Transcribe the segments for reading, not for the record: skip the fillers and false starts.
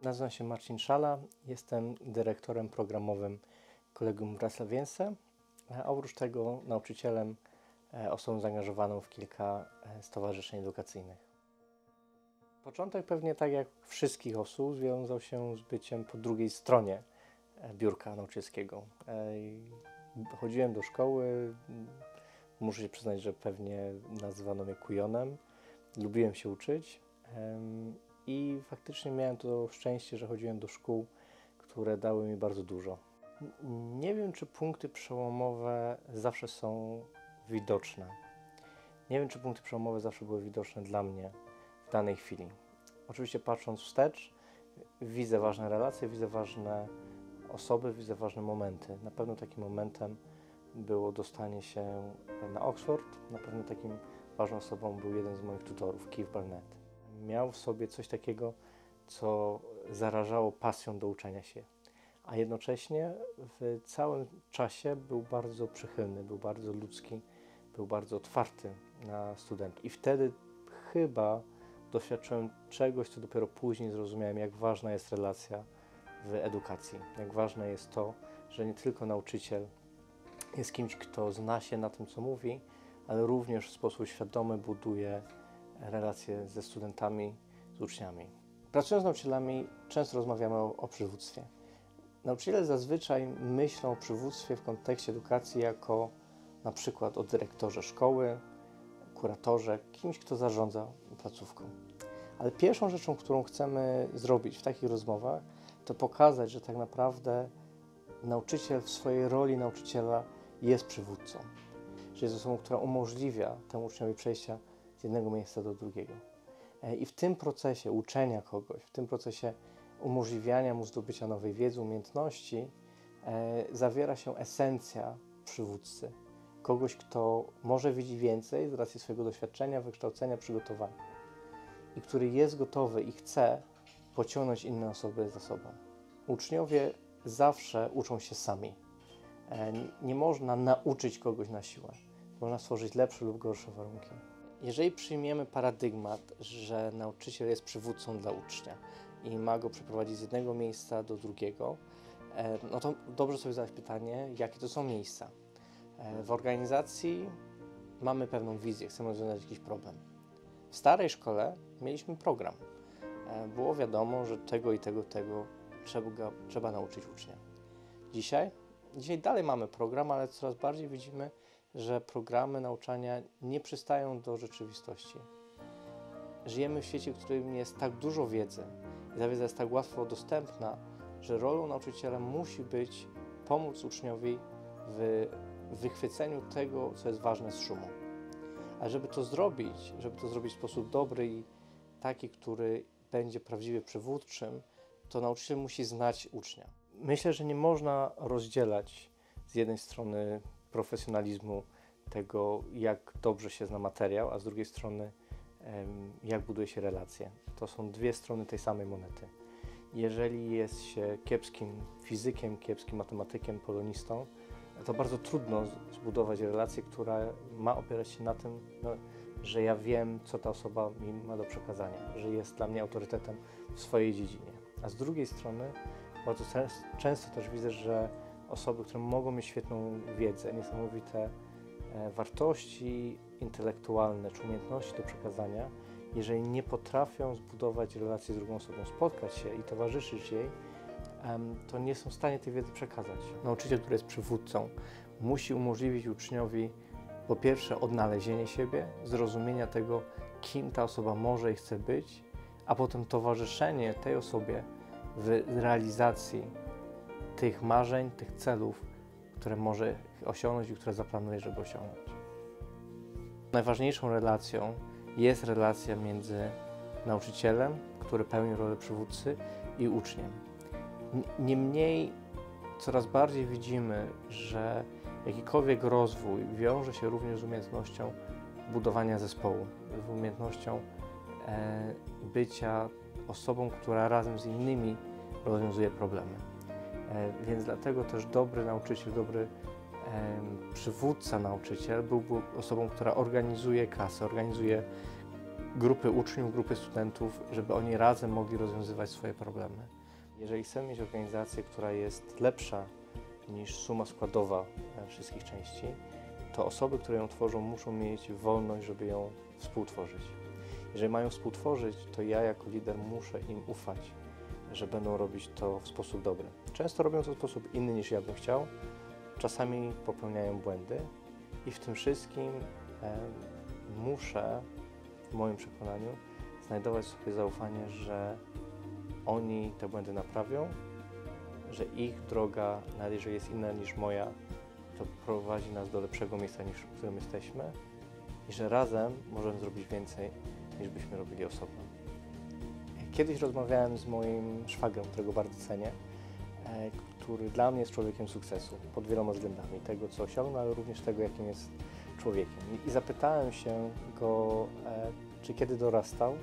Nazywam się Marcin Szala, jestem dyrektorem programowym Kolegium Wrocławiense, a oprócz tego nauczycielem, osobą zaangażowaną w kilka stowarzyszeń edukacyjnych. Początek pewnie tak jak wszystkich osób związał się z byciem po drugiej stronie biurka nauczycielskiego. Chodziłem do szkoły, muszę się przyznać, że pewnie nazywano mnie kujonem, lubiłem się uczyć. I faktycznie miałem to szczęście, że chodziłem do szkół, które dały mi bardzo dużo. Nie wiem, czy punkty przełomowe zawsze są widoczne. Nie wiem, czy punkty przełomowe zawsze były widoczne dla mnie w danej chwili. Oczywiście patrząc wstecz, widzę ważne relacje, widzę ważne osoby, widzę ważne momenty. Na pewno takim momentem było dostanie się na Oxford. Na pewno takim ważną osobą był jeden z moich tutorów, Keith Barnett. Miał w sobie coś takiego, co zarażało pasją do uczenia się, a jednocześnie w całym czasie był bardzo przychylny, był bardzo ludzki, był bardzo otwarty na studentów. I wtedy chyba doświadczyłem czegoś, co dopiero później zrozumiałem, jak ważna jest relacja w edukacji, jak ważne jest to, że nie tylko nauczyciel jest kimś, kto zna się na tym, co mówi, ale również w sposób świadomy buduje relacje ze studentami, z uczniami. Pracując z nauczycielami, często rozmawiamy o przywództwie. Nauczyciele zazwyczaj myślą o przywództwie w kontekście edukacji jako na przykład o dyrektorze szkoły, kuratorze, kimś, kto zarządza placówką. Ale pierwszą rzeczą, którą chcemy zrobić w takich rozmowach, to pokazać, że tak naprawdę nauczyciel w swojej roli nauczyciela jest przywódcą. Że jest osobą, która umożliwia temu uczniowi przejścia z jednego miejsca do drugiego. I w tym procesie uczenia kogoś, w tym procesie umożliwiania mu zdobycia nowej wiedzy, umiejętności, zawiera się esencja przywódcy. Kogoś, kto może widzi więcej z racji swojego doświadczenia, wykształcenia, przygotowania. I który jest gotowy i chce pociągnąć inne osoby za sobą. Uczniowie zawsze uczą się sami. Nie można nauczyć kogoś na siłę. Można stworzyć lepsze lub gorsze warunki. Jeżeli przyjmiemy paradygmat, że nauczyciel jest przywódcą dla ucznia i ma go przeprowadzić z jednego miejsca do drugiego, no to dobrze sobie zadać pytanie, jakie to są miejsca. W organizacji mamy pewną wizję, chcemy rozwiązać jakiś problem. W starej szkole mieliśmy program. Było wiadomo, że tego i tego trzeba nauczyć ucznia. Dzisiaj dalej mamy program, ale coraz bardziej widzimy, że programy nauczania nie przystają do rzeczywistości. Żyjemy w świecie, w którym jest tak dużo wiedzy i ta wiedza jest tak łatwo dostępna, że rolą nauczyciela musi być pomóc uczniowi w wychwyceniu tego, co jest ważne z szumu. A żeby to zrobić w sposób dobry i taki, który będzie prawdziwie przywódczym, to nauczyciel musi znać ucznia. Myślę, że nie można rozdzielać z jednej strony profesjonalizmu tego, jak dobrze się zna materiał, a z drugiej strony jak buduje się relacje. To są dwie strony tej samej monety. Jeżeli jest się kiepskim fizykiem, kiepskim matematykiem, polonistą, to bardzo trudno zbudować relację, która ma opierać się na tym, że ja wiem, co ta osoba mi ma do przekazania, że jest dla mnie autorytetem w swojej dziedzinie. A z drugiej strony bardzo często też widzę, że osoby, które mogą mieć świetną wiedzę, niesamowite wartości intelektualne czy umiejętności do przekazania, jeżeli nie potrafią zbudować relacji z drugą osobą, spotkać się i towarzyszyć jej, to nie są w stanie tej wiedzy przekazać. Nauczyciel, który jest przywódcą, musi umożliwić uczniowi po pierwsze odnalezienie siebie, zrozumienia tego, kim ta osoba może i chce być, a potem towarzyszenie tej osobie w realizacji tych marzeń, tych celów, które może osiągnąć i które zaplanuje, żeby osiągnąć. Najważniejszą relacją jest relacja między nauczycielem, który pełni rolę przywódcy, i uczniem. Niemniej coraz bardziej widzimy, że jakikolwiek rozwój wiąże się również z umiejętnością budowania zespołu, z umiejętnością bycia osobą, która razem z innymi rozwiązuje problemy. Więc dlatego też dobry nauczyciel, dobry przywódca nauczyciel byłby osobą, która organizuje klasę, organizuje grupy uczniów, grupy studentów, żeby oni razem mogli rozwiązywać swoje problemy. Jeżeli chcemy mieć organizację, która jest lepsza niż suma składowa wszystkich części, to osoby, które ją tworzą, muszą mieć wolność, żeby ją współtworzyć. Jeżeli mają współtworzyć, to ja jako lider muszę im ufać, że będą robić to w sposób dobry. Często robią to w sposób inny niż ja bym chciał, czasami popełniają błędy i w tym wszystkim muszę, w moim przekonaniu, znajdować sobie zaufanie, że oni te błędy naprawią, że ich droga, nawet jeżeli jest inna niż moja, to prowadzi nas do lepszego miejsca, niż w którym jesteśmy i że razem możemy zrobić więcej, niż byśmy robili osobno. Kiedyś rozmawiałem z moim szwagrem, którego bardzo cenię, który dla mnie jest człowiekiem sukcesu pod wieloma względami, tego co osiągnął, ale również tego, jakim jest człowiekiem. I zapytałem się go, czy kiedy dorastał,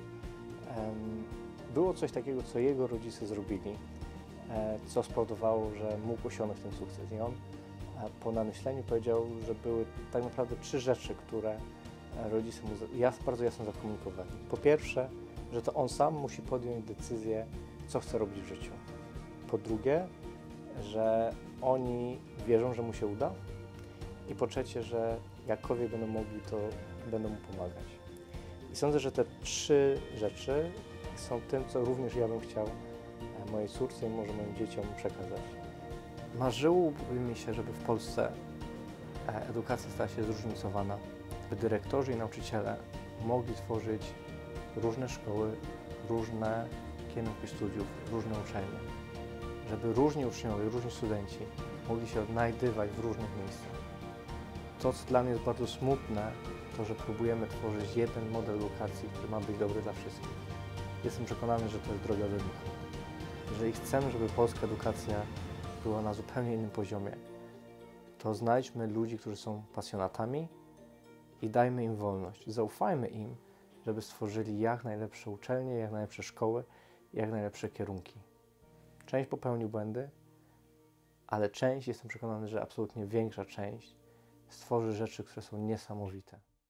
było coś takiego, co jego rodzice zrobili, co spowodowało, że mógł osiągnąć ten sukces. I on po namyśleniu powiedział, że były tak naprawdę 3 rzeczy, które rodzice mu bardzo jasno zakomunikowali. Po pierwsze, że to on sam musi podjąć decyzję, co chce robić w życiu. Po drugie, że oni wierzą, że mu się uda. I po trzecie, że jakkolwiek będą mogli, to będą mu pomagać. I sądzę, że te 3 rzeczy są tym, co również ja bym chciał mojej córce i może moim dzieciom przekazać. Marzyłoby mi się, żeby w Polsce edukacja stała się zróżnicowana, by dyrektorzy i nauczyciele mogli tworzyć różne szkoły, różne kierunki studiów, różne uczelnie, żeby różni uczniowie, różni studenci mogli się odnajdywać w różnych miejscach. To, co dla mnie jest bardzo smutne, to, że próbujemy tworzyć jeden model edukacji, który ma być dobry dla wszystkich. Jestem przekonany, że to jest droga do nich. Jeżeli chcemy, żeby polska edukacja była na zupełnie innym poziomie, to znajdźmy ludzi, którzy są pasjonatami i dajmy im wolność. Zaufajmy im, żeby stworzyli jak najlepsze uczelnie, jak najlepsze szkoły, jak najlepsze kierunki. Część popełni błędy, ale część, jestem przekonany, że absolutnie większa część stworzy rzeczy, które są niesamowite.